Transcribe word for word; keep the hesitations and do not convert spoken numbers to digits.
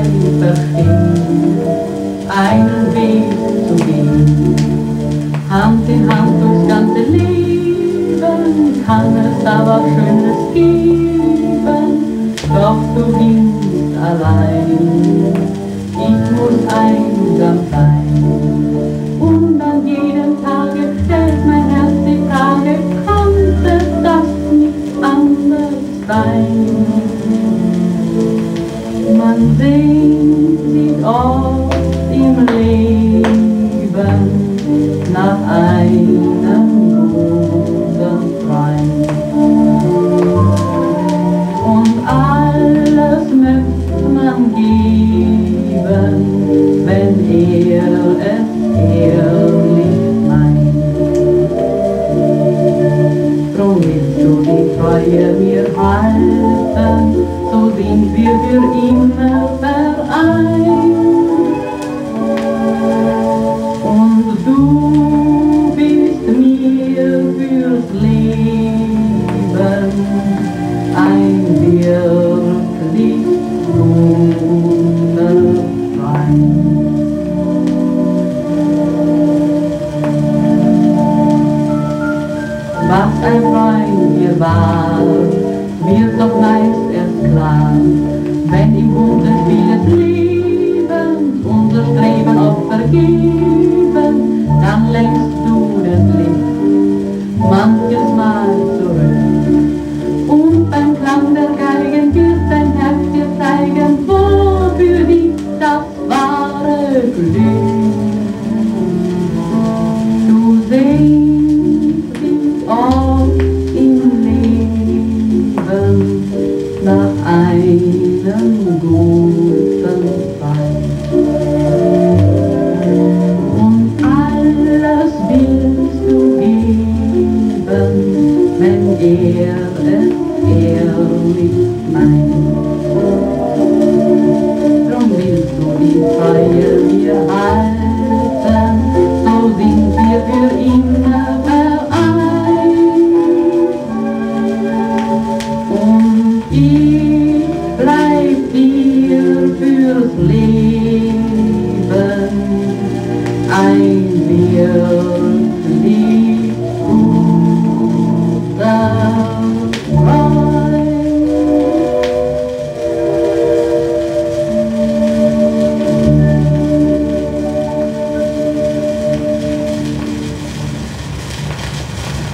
zwei verstehen, einen Weg zu gehen. Hand in Hand durchs ganze Leben kann es aber Schönes geben, doch du gingst allein, ich muss einsam sein. Und an jedem Tage stellt mein Herz die Frage, konnte das nicht anders sein? Man sehnt sich oft im Leben nach einem guten Freund. Und alles möchte man geben, wenn er es ehrlich meint. Drum willst du die Treue mir halten, so sind wir für immer vereint. Und du bist mir fürs Leben ein wirklich guter Freund. Was ein Freund dir war, wird doch meist erst klar, wenn im guten Spiel des Lebens unser Streben oft vergeben, dann lenkst du den Blick manches Mal zurück. Und beim Klang der Geigen wird dein Herz dir zeigen, wo für dich das wahre Glück. Du sehnst dich oft im Leben nach einem guten Freund. Und alles willst du geben, wenn er es ehrlich meint. Drum willst du die Treue mir halten, so sind wir für immer vereint. Und ich bleib dir fürs Leben ein wirklich